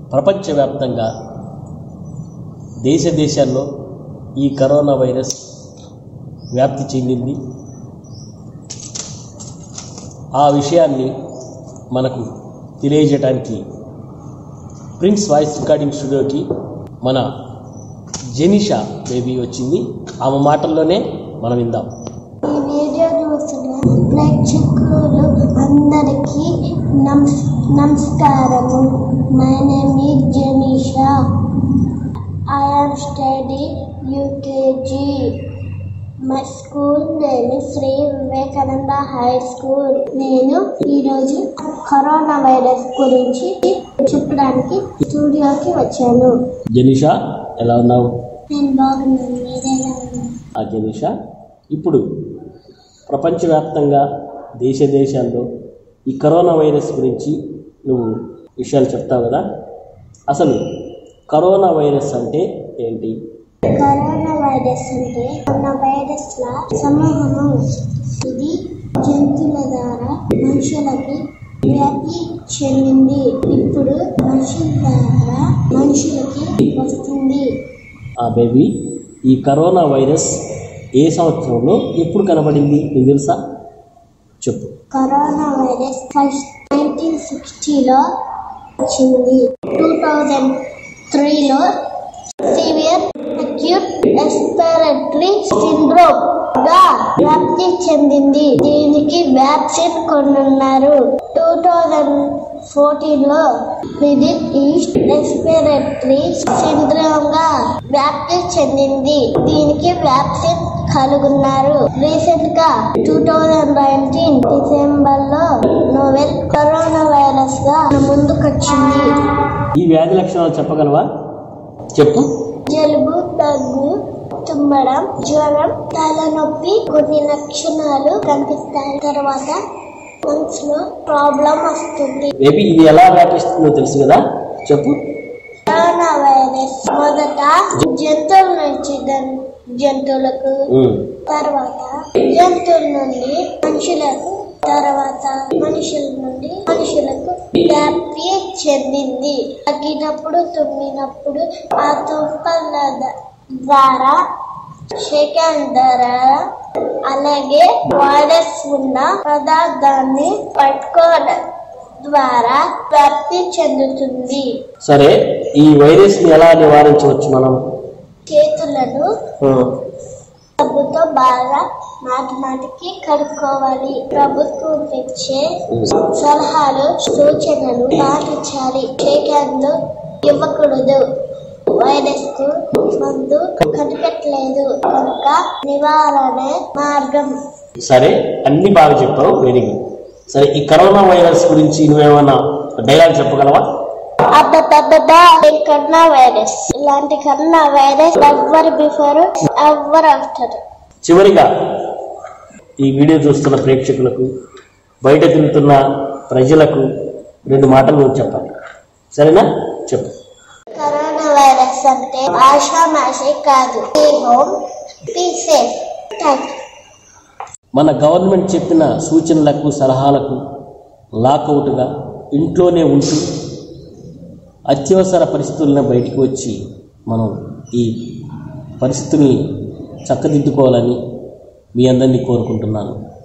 ప్రపంచవ్యాప్తంగా దేశాల్లో ఈ కరోనా వైరస్ వ్యాప్తి చెందింది. ఆ విషయాన్ని మనకు తెలియజేయడానికి ప్రిన్స్ వాయిస్ రికార్డింగ్ స్టూడియోకి మన జెనిషా బేబీ వచ్చింది. ఆమె మాటల్లోనే మనం విందాం. ఈ వీడియో చూస్తున్న ప్రేక్షకులు అందరికీ నమస్కారము. My name is Jenisha. I am studying UKG. My school name is Sri Vivekananda High School. నేను ఈరోజు కరోనా వైరస్ గురించి చెప్పడానికి స్టూడియోకి వచ్చాను. జెనిషా, ఎలా ఉన్నావు? నేను బాగున్నాను. మీరెలా ఉన్నారు? జెనిషా, ఇప్పుడు ప్రపంచవ్యాప్తంగా దేశాల్లో ఈ కరోనా వైరస్ గురించి నువ్వు విషయాలు చెప్తావు కదా. అసలు కరోనా వైరస్ అంటే ఏంటి? కరోనా వైరస్ అంటే కరోనా వైరస్ల సమూహము. ఇది జంతువుల ద్వారా మనుషులకి వ్యాప్తి చెందింది. ఇప్పుడు మనుషుల ద్వారా మనుషులకి వస్తుంది. బేబీ, ఈ కరోనా వైరస్ ఏ సంవత్సరంలో ఎప్పుడు కనబడింది నీకు తెలుసా? చెప్పు. కరోనా వైరస్ ఫస్ట్ 1960లో వచ్చింది. 2003లో సివియర్ అక్యూట్ రెస్పిరేటరీ సిండ్రోమ్ గా వ్యాప్తి చెందింది. దీనికి వ్యాక్సిన్ కొనున్నారు. 2014లో మిడిల్ ఈస్ట్ రెస్పిరేటరీ సిండ్రోమ్ గా వ్యాప్తి చెందింది. దీనికి వ్యాక్సిన్ కనుగొన్నారు. రీసెంట్ గా 2019 డిసెంబర్లో నోవెల్ కరోనా వైరస్ గా ముందుకొచ్చింది. ఈ వ్యాధి లక్షణాలు చెప్పగలవా? చెప్పు. జలుబు, దగ్గు, తుమ్మడం, జ్వరం, తలనొప్పి కొన్ని లక్షణాలు కనిపిస్తాయి. తర్వాత మనసులో ప్రాబ్లం వస్తుంది. బేబీ, ఇది ఎలా వ్యాపిస్తుందో తెలుసు కదా, చెప్పు. కరోనా వైరస్ మొదట జంతువుల నుంచి జంతువులకు, తర్వాత జంతువుల నుండి మనుషులకు, తర్వాత మనుషుల నుండి మనుషులకు వ్యాప్తి చెందింది. తగ్గినప్పుడు, తుమ్మినప్పుడు ఆ తుప్పల ద్వారా, షేకాన్ ద్వారా, అలాగే వైరస్ ఉన్న పదార్థాన్ని పట్టుకోవడం ద్వారా వ్యాప్తి చెందుతుంది. సరే, ఈ వైరస్ ని ఎలా నివారించవచ్చు మనం? చేతులను సబ్బుతో బాగా మాటికి కడుక్కోవాలి. ప్రభుత్వం తెచ్చే సలహాలు, సూచనలు పాటించాలి. షేకాన్లు ఇవ్వకూడదు. వైరస్ కు మందు కనిపెట్టలేదు కనుక నివారణ మార్గం. సరే, అన్ని బాగా చెప్పావు, వెరీ గుడ్. సరే, ఈ కరోనా వైరస్ గురించి నువ్వేమన్నా డైలాగ్ చెప్పగలవా? కరోనా వైరస్ ఇలాంటి corona virus ever before ever after. చివరిగా ఈ వీడియో చూస్తున్న ప్రేక్షకులకు, బయట తిరుగుతున్న ప్రజలకు 2 మాటలు నువ్వు చెప్పాలి, సరేనా? చెప్పు. కరోనా వైరస్ అంటే ఆషామాషి కాదు. Stay home, be safe. Thank you. మన గవర్నమెంట్ చెప్పిన సూచనలకు, సలహాలకు లాకౌట్గా ఇంట్లోనే ఉంటూ అత్యవసర పరిస్థితులను బయటికి వచ్చి మనం ఈ పరిస్థితుల్ని చక్కదిద్దుకోవాలని మీ అందరినీ కోరుకుంటున్నాను.